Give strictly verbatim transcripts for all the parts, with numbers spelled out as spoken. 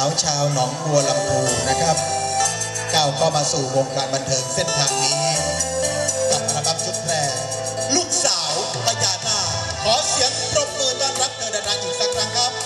าวชาวหนองบัวลำพูนะครับก้าวเข้ามาสู่วงการบันเทิงเส้นทางนี้กับอัลบั้มชุดแรกลูกสาวพญานาคขอเสียงปรบมือต้อนรับเธอดังๆอีกสักครั้งครับ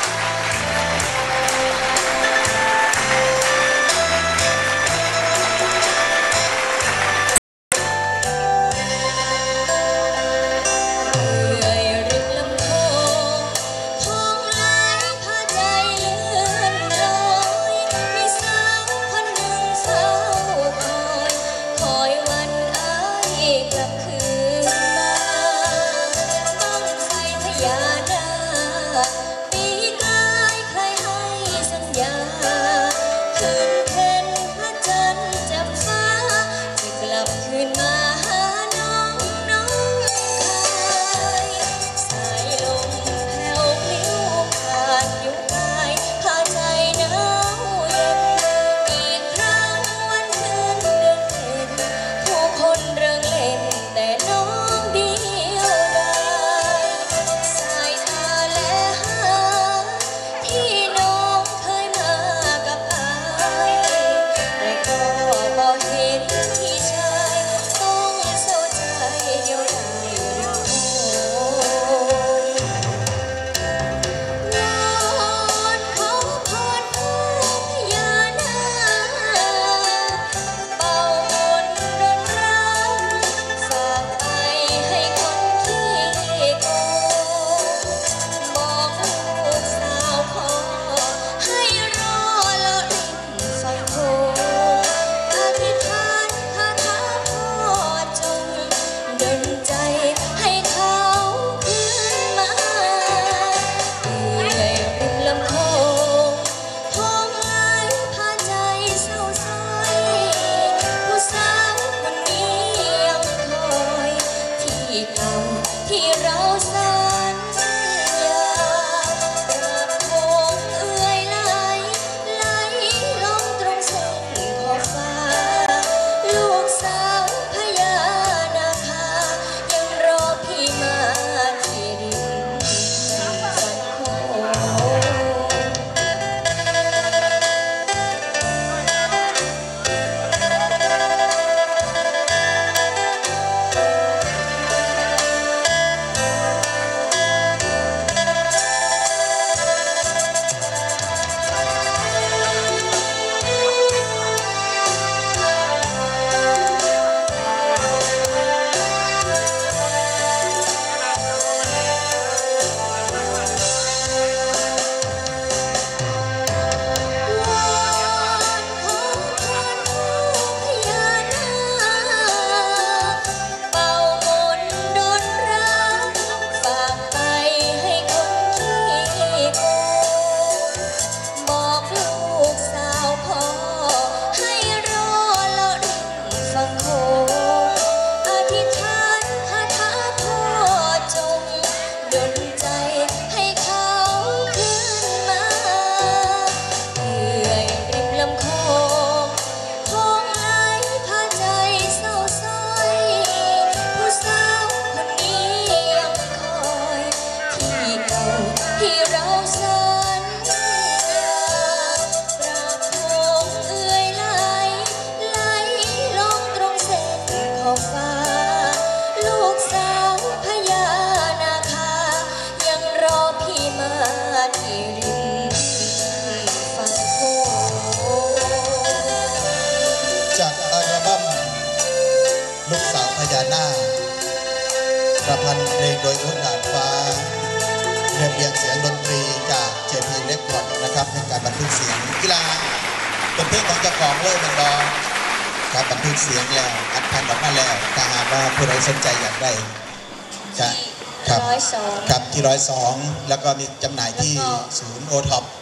ลูกสาวพญานาคประพันธ์เพลงโดยอุ้นดาดฟ้าเรียบเรียงเสียงดนตรีจาก เจ พี Record นะครับในการบันทึกเสียงกีฬาเป็นเพลงของเจ้าของเลยมันบอการบันทึกเสียงแล้วอัดแผ่นออกมาแล้วถ้าหากว่าผู้ใดสนใจอยากได้จะครับครับที่ร้อยสองแล้วก็มีจำหน่ายที่ศูนย์โอท็อป